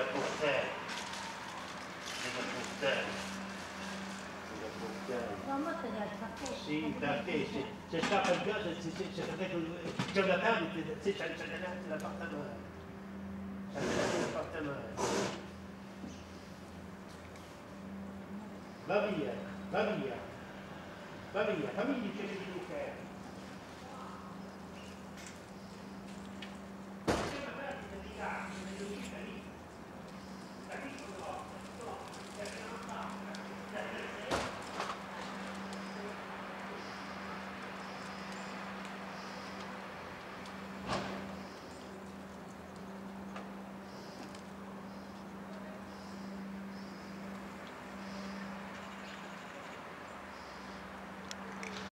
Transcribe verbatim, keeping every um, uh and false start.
da portare, c'è da portare, c'è da portare. Ma materiale, perché? Sì, perché se, se scappa il gas, se, se, se, se c'è una tavola, se c'è l'appartamento, c'è l'appartamento. Va via, va via, va via, fammi dice che devo fare.